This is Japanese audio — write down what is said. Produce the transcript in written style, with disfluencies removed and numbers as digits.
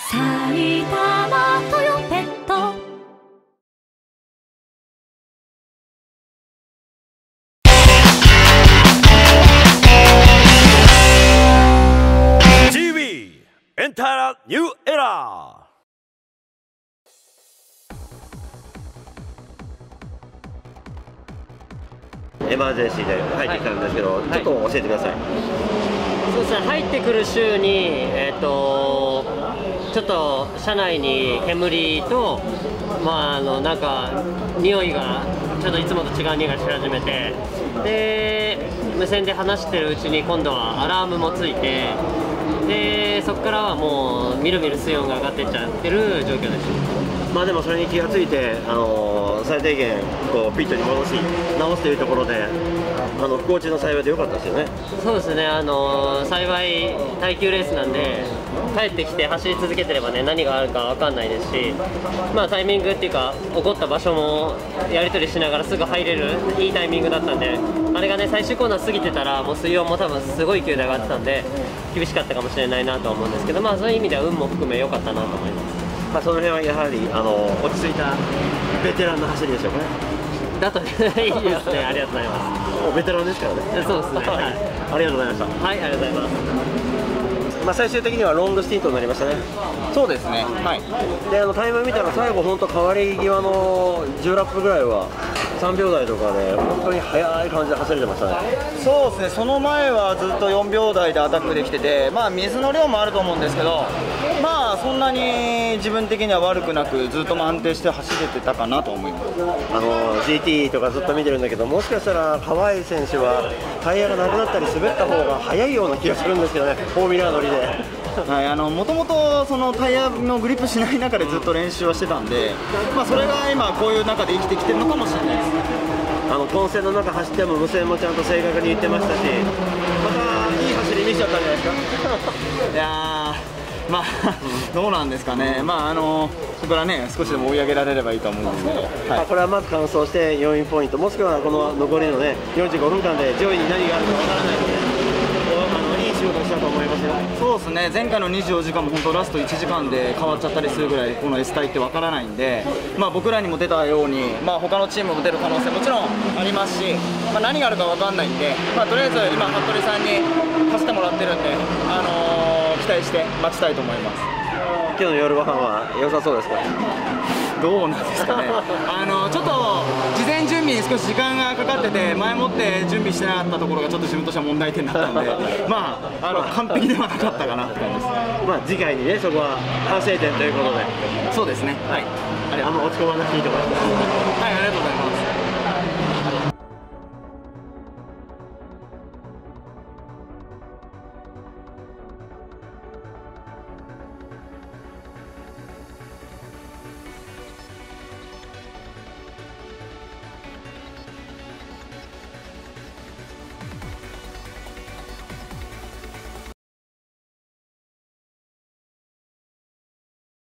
埼玉トヨペット。 エンターニューエラー。エマージェンシーで入ってきたんですけど、ちょっと教えてください。 そうですね、入ってくる週に、ちょっと車内に煙と、なんか匂いがちょっといつもと違う匂いがし始めて、で無線で話してるうちに今度はアラームもついて、でそこからはもうみるみる水温が上がっていっちゃってる状況です。 でもそれに気がついて、最低限こうピットに戻し直すというところで、不幸中の幸いで良かったですよね。 そうですね、幸い耐久レースなんで、帰ってきて走り続けてればね、何があるか分かんないですし、タイミングっていうか起こった場所もやり取りしながらすぐ入れるいいタイミングだったんで、あれがね最終コーナー過ぎてたらもう水温も多分すごい勢いで上がってたんで厳しかったかもしれないなと思うんですけど、そういう意味では運も含め良かったなと思います。 その辺はやはり落ち着いたベテランの走りでしょうかね。 だといいですね、ありがとうございます。 もうベテランですからね。 そうですね、はい、 ありがとうございました。 はい、ありがとうございます。 最終的にはロングスティントになりましたね。 そうですね、はい。 でタイム見たら最後本当変わり際の10ラップぐらいは3秒台とかで本当に速い感じで走れてましたね。 そうですね、その前はずっと4秒台でアタックできてて、水の量もあると思うんですけど、そんなに自分的には悪くなくずっと安定して走れてたかなと思います。 GT とかずっと見てるんだけど、もしかしたら川合選手はタイヤがなくなったり滑った方が速いような気がするんですけどね、フォーミュラー乗りで。 もともとそのタイヤのグリップしない中でずっと練習はしてたんで、それが今こういう中で生きてきてるのかもしれないです。 混戦の中走っても無線もちゃんと正確に言ってましたし、またいい走り見せちゃったんじゃないですか。 いやー、どうなんですかね、そこからね少しでも追い上げられればいいと思うんですけど、 これはまず完走して4位ポイント、もしくはこの残りのね45分間で上位に何があるかわからないので、いい仕事したと思いますよ。 そうですね、前回の24時間も本当ラスト1時間で変わっちゃったりするぐらいこの S 隊ってわからないんで、僕らにも出たように、他のチームも出る可能性もちろんありますし、何があるかわかんないんで、とりあえず今服部さんに走ってもらってるんで、期待して待ちたいと思います。 今日の夜ご飯は良さそうですか？ どうなんですかねちょっと事前準備に少し時間がかかってて、前もって準備してなかったところがちょっと自分としては問題点だったんで完璧ではなかったかなって感じです。 次回にね、そこは反省点ということで。 そうですね、はい、 落ち込まなくていいと思います。 はい、ありがとうございます。